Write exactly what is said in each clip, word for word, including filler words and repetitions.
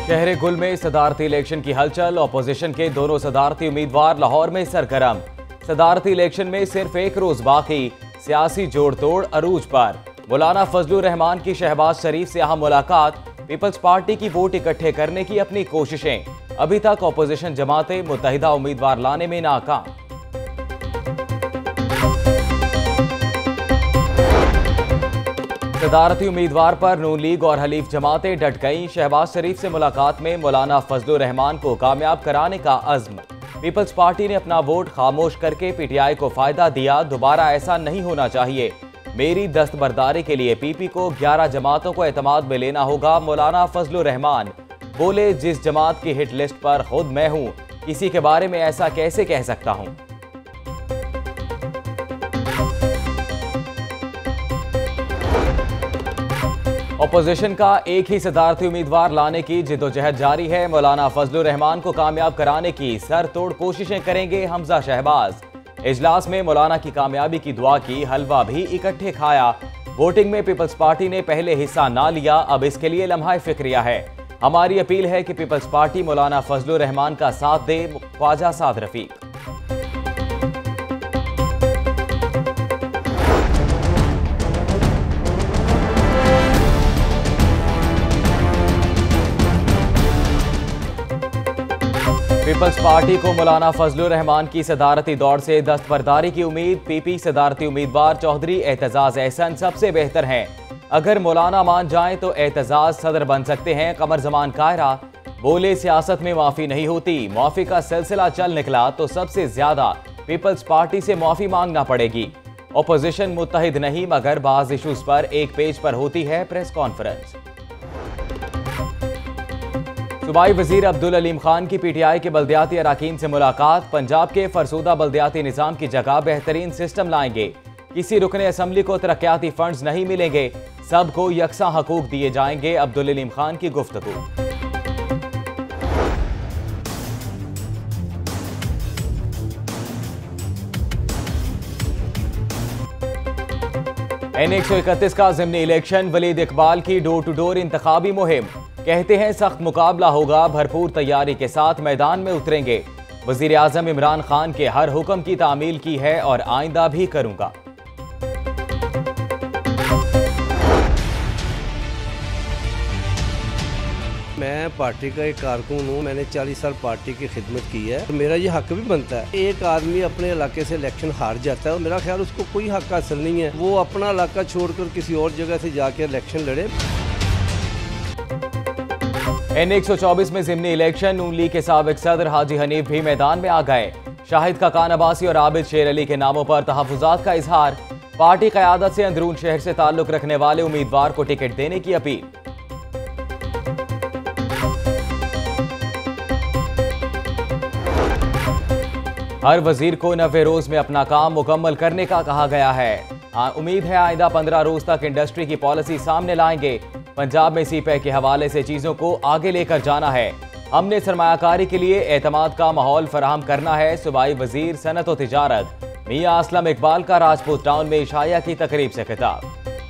शहर गुल में सदारती इलेक्शन की हलचल। अपोजिशन के दोनों सदारती उम्मीदवार लाहौर में सरगर्म। सदारती इलेक्शन में सिर्फ एक रोज बाकी, सियासी जोड़ तोड़ अरूज पर। मौलाना फजलुर रहमान की शहबाज-शरीफ से अहम मुलाकात। पीपल्स पार्टी की वोट इकट्ठे करने की अपनी कोशिशें। अभी तक अपोजिशन जमातें मुत्तहिदा उम्मीदवार लाने में नाकाम। सदारती उम्मीदवार पर नून लीग और हलीफ जमातें डट गईं। शहबाज शरीफ से मुलाकात में मौलाना फजलुर रहमान को कामयाब कराने का अज़्म। पीपल्स पार्टी ने अपना वोट खामोश करके पीटीआई को फायदा दिया। दोबारा ऐसा नहीं होना चाहिए। मेरी दस्तबरदारी के लिए पीपी को ग्यारह जमातों को एतमाद में लेना होगा। मौलाना फजलुर रहमान बोले, जिस जमात की हिट लिस्ट पर खुद मैं हूं, किसी के बारे में ऐसा कैसे कह सकता हूं। अपोजिशन का एक ही सदारती उम्मीदवार लाने की जिद्दोजहद जारी है। मौलाना फजलुर रहमान को कामयाब कराने की सर तोड़ कोशिशें करेंगे हमजा शहबाज। इजलास में मौलाना की कामयाबी की दुआ की, हलवा भी इकट्ठे खाया। वोटिंग में पीपल्स पार्टी ने पहले हिस्सा ना लिया, अब इसके लिए लम्हा फिक्रिया है। हमारी अपील है कि पीपल्स पार्टी मौलाना फजलुर रहमान का साथ दे। ख्वाजा साद रफीक। पीपल्स पार्टी को मौलाना फजलुर रहमान की सदारती दौड़ से दस्तबरदारी की उम्मीद। पीपी सदारती उम्मीदवार चौधरी एतजाज एहसन सबसे बेहतर हैं। अगर मौलाना मान जाएं तो एतजाज सदर बन सकते हैं। कमर जमान कायरा बोले, सियासत में माफी नहीं होती। माफी का सिलसिला चल निकला तो सबसे ज्यादा पीपल्स पार्टी से माफी मांगना पड़ेगी। अपोजिशन मुत्तहिद नहीं, मगर बाज इशूज पर एक पेज पर होती है प्रेस कॉन्फ्रेंस। सूबाई वजीर अब्दुल अलीम खान की पीटीआई के बल्दियाती अराकीन से मुलाकात। पंजाब के फरसूदा बल्दियाती निज़ाम की जगह बेहतरीन सिस्टम लाएंगे। किसी रुकने असम्बली को तरक्याती फंड्स नहीं मिलेंगे, सबको यकसा हकूक दिए जाएंगे। अब्दुल अलीम खान की गुफ्तगू। एन एक सौ इकतीस का ज़िमनी इलेक्शन। वलीद इकबाल की डोर टू डोर इंतखाबी मुहिम। कहते हैं सख्त मुकाबला होगा, भरपूर तैयारी के साथ मैदान में उतरेंगे। वजीर आजम इमरान खान के हर हुक्म की तामील की है और आइंदा भी करूंगा। मैं पार्टी का एक कारकुन हूँ। मैंने चालीस साल पार्टी की खिदमत की है, तो मेरा ये हक भी बनता है। एक आदमी अपने इलाके से इलेक्शन हार जाता है और मेरा ख्याल उसको कोई हक हासिल नहीं है वो अपना इलाका छोड़कर किसी और जगह से जाकर इलेक्शन लड़े। एन एक सौ चौबीस में ज़िमनी इलेक्शन। नून लीग के साबिक सदर हाजी हनीफ भी मैदान में आ गए। शाहिद खाकान अब्बासी और आबिद शेर अली के नामों पर तहफ़्फ़ुज़ात का इजहार। पार्टी क़यादत से अंदरून शहर से ताल्लुक रखने वाले उम्मीदवार को टिकट देने की अपील। हर वजीर को नब्बे रोज में अपना काम मुकम्मल करने का कहा गया है। उम्मीद है आइंदा पंद्रह रोज तक इंडस्ट्री की पॉलिसी सामने लाएंगे। पंजाब में सी पैक के हवाले से चीजों को आगे लेकर जाना है। हमने सरमायाकारी के लिए एतमाद का माहौल फराहम करना है। सूबाई वजीर सनत और तिजारत मियां असलम इकबाल का राजपूत टाउन में इशाया की तकरीब से खिताब।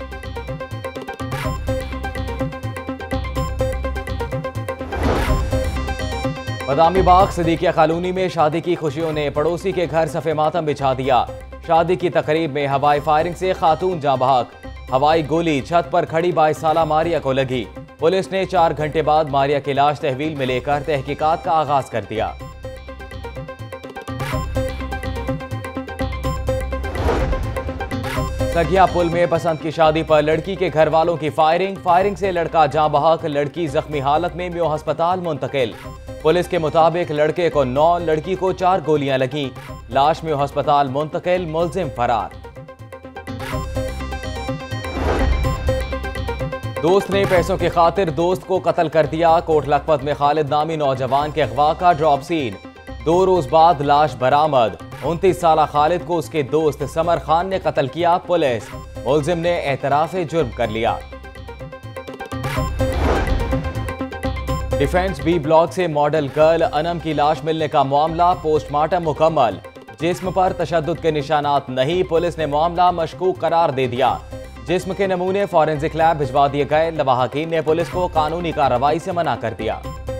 बदामी बाग सदीकिया कॉलोनी में शादी की खुशियों ने पड़ोसी के घर सफे मातम बिछा दिया। शादी की तकरीब में हवाई फायरिंग से खातून जाँ बहक। हवाई गोली छत पर खड़ी बाईस साला मारिया को लगी। पुलिस ने चार घंटे बाद मारिया की लाश तहवील में लेकर तहकीकात का आगाज कर दिया। सगिया पुल में पसंद की शादी पर लड़की के घर वालों की फायरिंग। फायरिंग से लड़का जाँ बहक, लड़की जख्मी हालत में म्यो अस्पताल मुंतकिल। पुलिस के मुताबिक लड़के को नौ, लड़की को चार गोलियां लगी। लाश म्यो अस्पताल मुंतकिल, मुलजिम फरार। दोस्त ने पैसों की खातिर दोस्त को कत्ल कर दिया। कोट लखपत में खालिद नामी नौजवान के अगवा का ड्रॉप सीन। दो रोज बाद लाश बरामद। उनतीस साला खालिद को उसके दोस्त समर खान ने कत्ल किया। पुलिस मुलजिम ने एतराफ जुर्म कर लिया। डिफेंस बी ब्लॉक से मॉडल गर्ल अनम की लाश मिलने का मामला। पोस्टमार्टम मुकम्मल। जिस्म पर तशद्दुद के निशानात नहीं। पुलिस ने मामला मशकूक करार दे दिया। जिस्म के नमूने फॉरेंसिक लैब भिजवा दिए गए। लवाहकीन ने पुलिस को कानूनी कार्रवाई से मना कर दिया।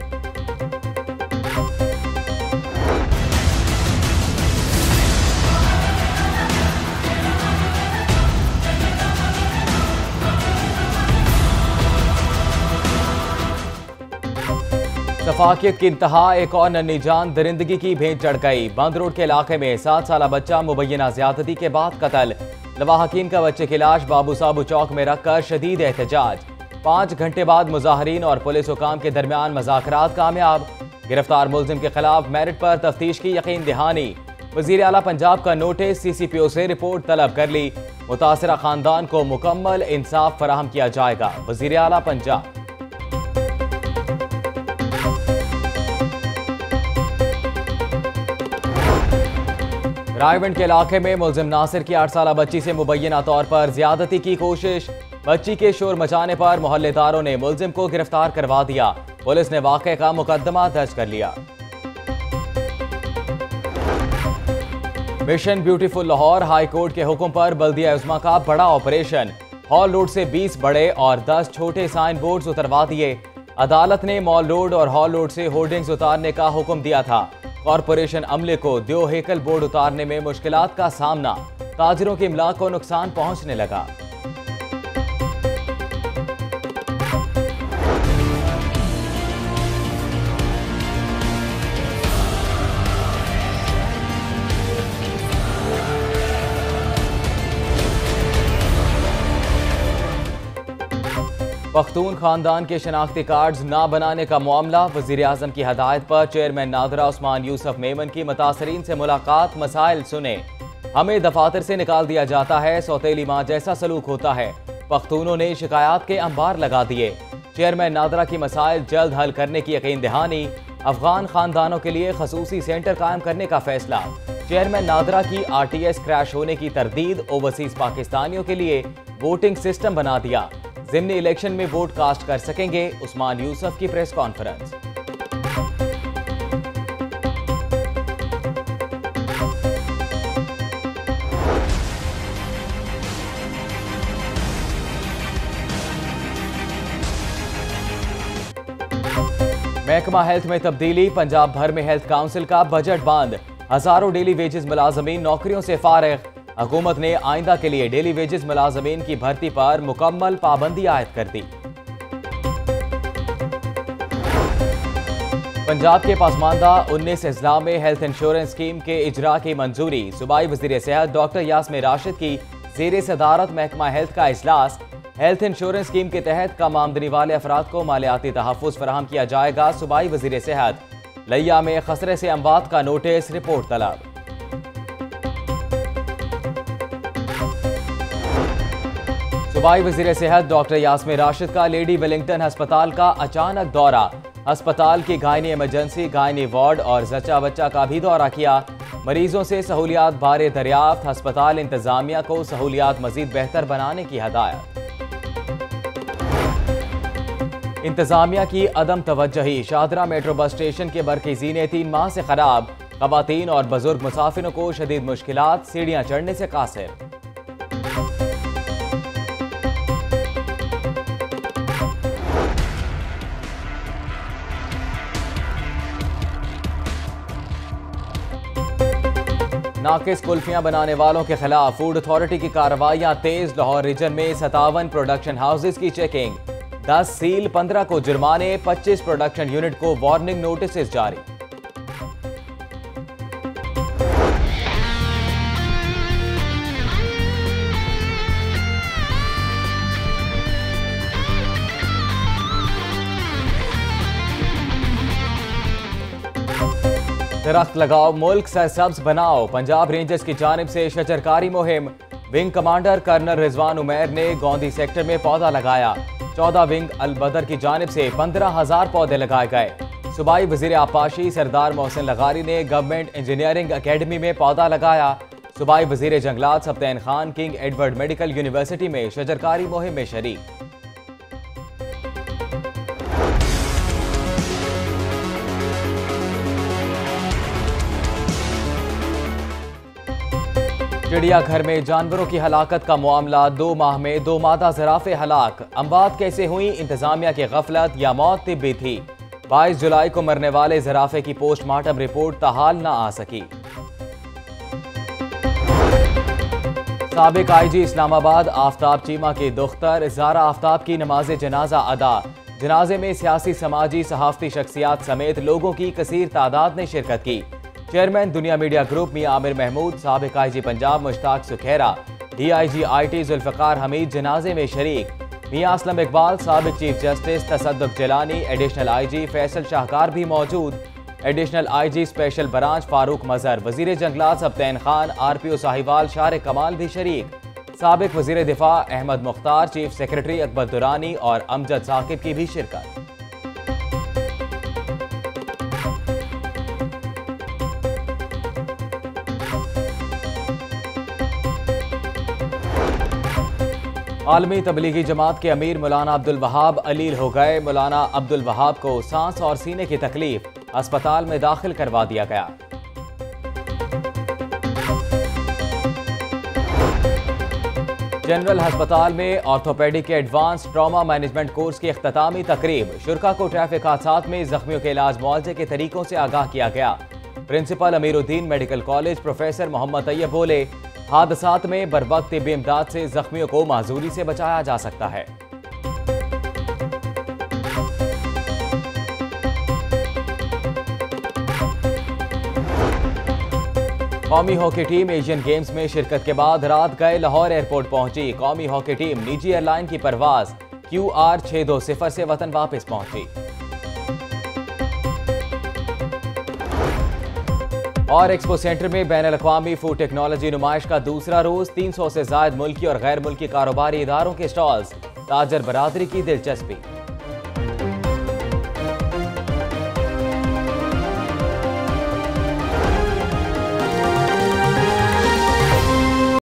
सफाकियत की इंतहा, एक और नन्ही जान दरिंदगी की भेंट चढ़ गई। बंद रोड के इलाके में सात साल बच्चा मुबैना ज्यादती के बाद कत्ल। लवाहकीन का बच्चे की लाश बाबू साबू चौक में रखकर शदीद एहतजाज। पाँच घंटे बाद मुजाहरीन और पुलिस हुकाम के दरमियान मुज़ाकरात कामयाब। गिरफ्तार मुलजिम के खिलाफ मेरिट पर तफ्तीश की यकीन दहानी। वज़ीर आला पंजाब का नोटिस, सी सी पी ओ से रिपोर्ट तलब कर ली। मुतासिरा खानदान को मुकम्मल इंसाफ फराहम किया जाएगा। वज़ीर आला पंजाब। रायगंज के इलाके में मुलजिम नासिर की आठ साल बच्ची से मुबैना तौर पर ज्यादती की कोशिश। बच्ची के शोर मचाने पर मोहल्लेदारों ने मुलजिम को गिरफ्तार करवा दिया। पुलिस ने वाक़े का मुकदमा दर्ज कर लिया। Mission beautiful Lahore high court के हुक्म पर बल्दिया उस्मा का बड़ा ऑपरेशन। हॉल रोड से बीस बड़े और दस छोटे साइन बोर्ड्स उतरवा दिए। अदालत ने मॉल रोड और हॉल रोड से होर्डिंग्स उतारने का हुक्म दिया था। कॉरपोरेशन अमले को दो हेकल बोर्ड उतारने में मुश्किलात का सामना। ताजिरों की इमलाक को नुकसान पहुंचने लगा। पख्तून खानदान के शनाख्ती कार्ड्स ना बनाने का मामला। वज़ीर आज़म की हदायत पर चेयरमैन नादरा उस्मान यूसुफ मेमन की मुतासरीन से मुलाकात। मसाइल सुने। हमें दफातर से निकाल दिया जाता है, सौतेली माँ जैसा सलूक होता है। पख्तूनों ने शिकायत के अंबार लगा दिए। चेयरमैन नादरा की मसाइल जल्द हल करने की यकीन दहानी। अफगान खानदानों के लिए खसूसी सेंटर कायम करने का फैसला। चेयरमैन नादरा की आर टी एस क्रैश होने की तरदीद। ओवरसीज पाकिस्तानियों के लिए वोटिंग सिस्टम बना दिया। ज़िमनी इलेक्शन में वोट कास्ट कर सकेंगे। उस्मान यूसुफ की प्रेस कॉन्फ्रेंस। महकमा हेल्थ में तब्दीली। पंजाब भर में हेल्थ काउंसिल का बजट बंद। हजारों डेली वेजेस मुलाजमीन नौकरियों से फारिग। हुकूमत ने आइंदा के लिए डेली वेजेस मुलाजमीन की भर्ती पर मुकम्मल पाबंदी आयद कर दी। पंजाब के पसमानदा उन्नीस अजला में हेल्थ इंश्योरेंस स्कीम के इजरा की मंजूरी। सूबाई वज़ीर सेहत डॉक्टर यास्मीन राशिद की ज़ेर सदारत महकमा हेल्थ का इजलास। हेल्थ इंश्योरेंस स्कीम के तहत कम आमदनी वाले अफराद को मालियाती तहफ़्फ़ुज़ फराहम किया जाएगा। सूबाई वज़ीर सेहत। लिया में खसरे से अमवात का नोटिस, रिपोर्ट तलब। सूबाई वज़ीर सेहत डॉक्टर यास्मीन राशिद का लेडी वेलिंगटन अस्पताल का अचानक दौरा। अस्पताल की गायनी इमरजेंसी, गायनी वार्ड और जच्चा बच्चा का भी दौरा किया। मरीजों से सहूलियात बारे दरियाफ्त। अस्पताल इंतजामिया को सहूलियात मजीद बेहतर बनाने की हदायत। इंतजामिया की अदम तवज्जुही। शाहदरा मेट्रो बस स्टेशन के मरकज़ीने तीन माह से खराब। ख़वातीन और बुजुर्ग मुसाफिरों को शदीद मुश्किलात, सीढ़ियाँ चढ़ने से कासिर। नाकिस कुल्फियां बनाने वालों के खिलाफ फूड अथॉरिटी की कार्रवाइयां तेज। लाहौर रीजन में सतावन प्रोडक्शन हाउसेज की चेकिंग। दस सील, पंद्रह को जुर्माने, पच्चीस प्रोडक्शन यूनिट को वार्निंग नोटिस जारी। दरख्त लगाओ, मुल्क सरसब्ज बनाओ। पंजाब रेंजर्स की जानिब से शजरकारी मुहिम। Wing commander colonel Rizwan Umair ने गोंदी सेक्टर में पौधा लगाया। चौदह विंग अलबदर की जानिब से पंद्रह हजार पौधे लगाए गए। सूबाई वजीर आपाशी सरदार मोहसिन लगारी ने गवर्नमेंट इंजीनियरिंग अकेडमी में पौधा लगाया। सूबाई वजीर जंगलात Sibtain Khan King Edward medical university में शजरकारी मुहिम में शरीक। चिड़ियाघर में जानवरों की हलाकत का मामला, दो माह में दो मादा ज़राफ़े हलाक। अमवात कैसे हुई, इंतजामिया की गफलत या मौत तिब्बी थी। बाईस जुलाई को मरने वाले ज़राफ़े की पोस्टमार्टम रिपोर्ट ताहाल न आ सकी। साबिक आई जी इस्लामाबाद आफ्ताब चीमा की दुख्तर ज़ारा आफ्ताब की नमाज जनाजा अदा। जनाजे में सियासी, समाजी, सहाफ़ती शख्सियात समेत लोगों की कसीर तादाद ने शिरकत की। Chairman Dunya media group Mian Amir Mehmood, साबिक I G Punjab Mushtaq Sukhera, D I G I T Zulfiqar Hameed जनाजे में शरीक। मियां असलम इकबाल, साबिक chief justice Tassaduq Jillani, additional I G Faisal Shahkar भी मौजूद। Additional I G special branch Farooq Mazhar, वजीर जंगलात Sibtain Khan, R P O Sahiwal Shar Kamal भी शरीक। साबिक वजीर दिफा अहमद मुख्तार, चीफ सेक्रेटरी अकबर दुरानी और अमजद साकिब की भी शिरकत। आलमी तबलीगी जमात के अमीर मौलाना अब्दुल वहाब अलील हो गए। मौलाना अब्दुल वहाब को सांस और सीने की तकलीफ, अस्पताल में दाखिल करवा दिया गया। जनरल अस्पताल में ऑर्थोपेडिक के एडवांस ट्रॉमा मैनेजमेंट कोर्स की इख्तितामी तकरीब। शुरका को ट्रैफिक हादसात में जख्मियों के इलाज मुआवजे के तरीकों से आगाह किया गया। Principal Amiruddin medical college professor Mohammad Tayyab बोले, हादसात में बरवक्त तिब्बी इमदाद से जख्मियों को माजूरी से बचाया जा सकता है। कौमी हॉकी टीम एशियन गेम्स में शिरकत के बाद रात गए लाहौर एयरपोर्ट पहुंची। कौमी हॉकी टीम निजी एयरलाइन की परवाज क्यू आर छह दो सिफर से वतन वापस पहुंची। और एक्सपो सेंटर में बैन अल-अक़वामी फूड टेक्नोलॉजी नुमाइश का दूसरा रोज, तीन सौ से ज्यादा मुल्की और गैर मुल्की कारोबारी इदारों के स्टॉल्स, ताजर बरादरी की दिलचस्पी।